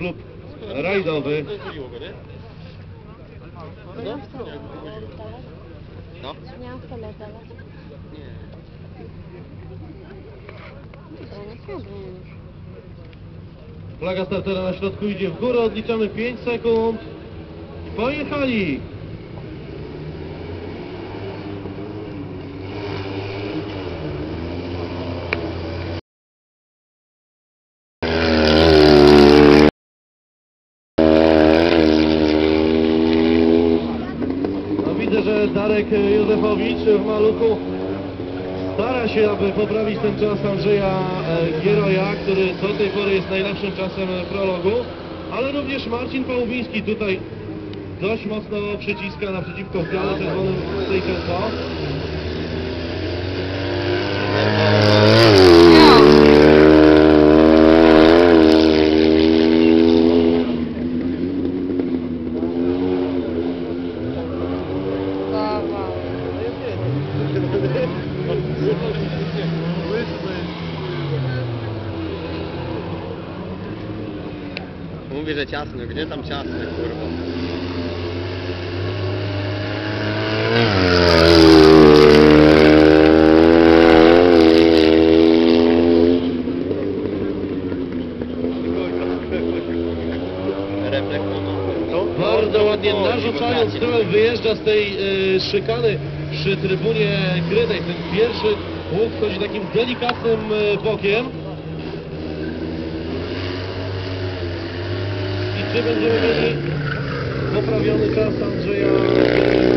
klub rajdowy. No? Miałam w tyle dawać. Nie. Flaga startera na środku idzie w górę, odliczamy 5 sekund. Pojechali! No widzę, że Darek Józefowicz w Maluchu stara się, aby poprawić ten czas Andrzeja Gieroja, który do tej pory jest najlepszym czasem prologu, ale również Marcin Pałubiński tutaj dość mocno przyciska naprzeciwko biale czerwonym Stejczenko. Mówię, że ciasno, gdzie tam ciasno, kurwa? Bardzo ładnie narzucając tyłem wyjeżdża z tej szykany przy trybunie krytej. Ten pierwszy łuk wchodzi takim delikatnym bokiem. I czy będziemy mieli poprawiony czas Andrzeja?